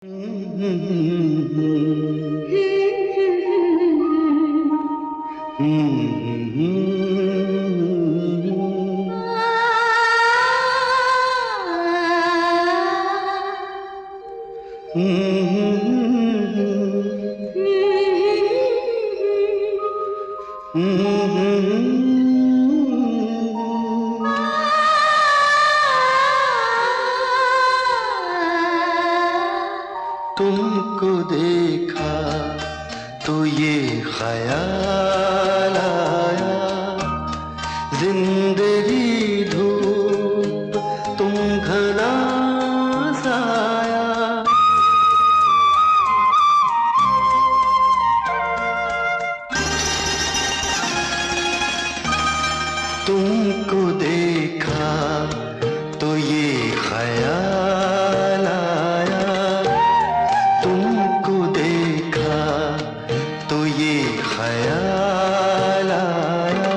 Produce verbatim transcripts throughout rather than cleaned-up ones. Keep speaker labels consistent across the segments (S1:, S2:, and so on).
S1: तुमको देखा तो ये ख्याल आया, जिंदगी धूप तुम घना साया। तुमको देखा तो ये ख्याल आया, तुमको देखा तो ये ख्याल आया,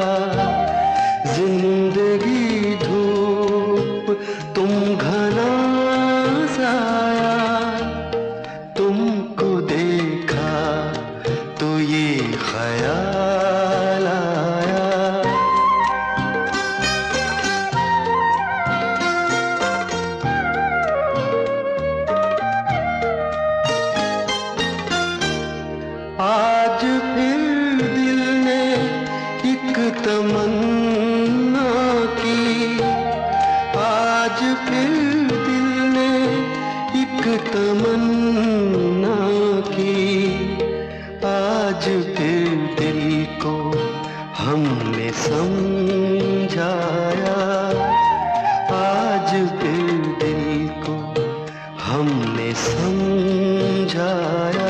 S1: जिंदगी धूप तुम घना साया। तुमको देखा तो ये ख्याल आया। आज फिर दिल ने एक तमन्ना की, आज फिर दिल ने एक तमन्ना की, आज फिर दिल को हमने समझाया, आज फिर दिल को हमने समझाया।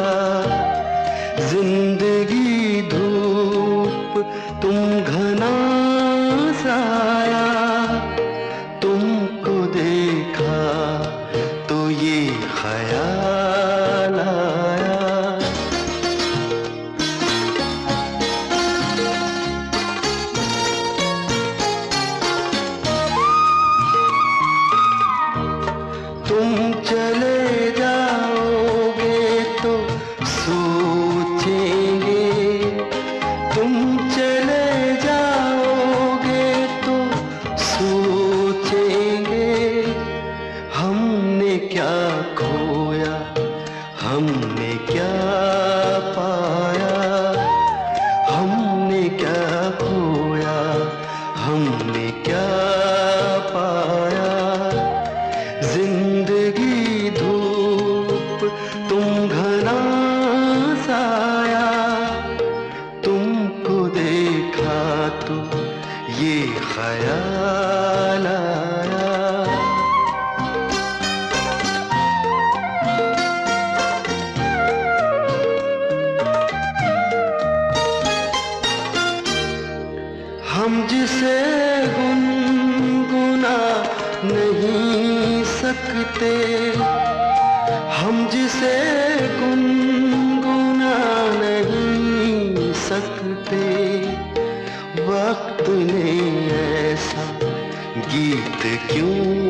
S1: जिंदगी धूप तुम घना साया, तुमको देखा तो ये ख्याल आया। तुम चले जाओगे तो सोचेंगे, तुम चले जाओगे तो सोचेंगे, हमने क्या खोया हमने क्या पाया, हमने क्या खोया हमने क्या पाया। जिंदगी धूप तुम घना साया, तुमको देखा तो ये ख्याल आया। हम जिसे गुनगुना नहीं सकते, हम जिसे गुनगुना नहीं सकते, वक्त ने ऐसा गीत क्यों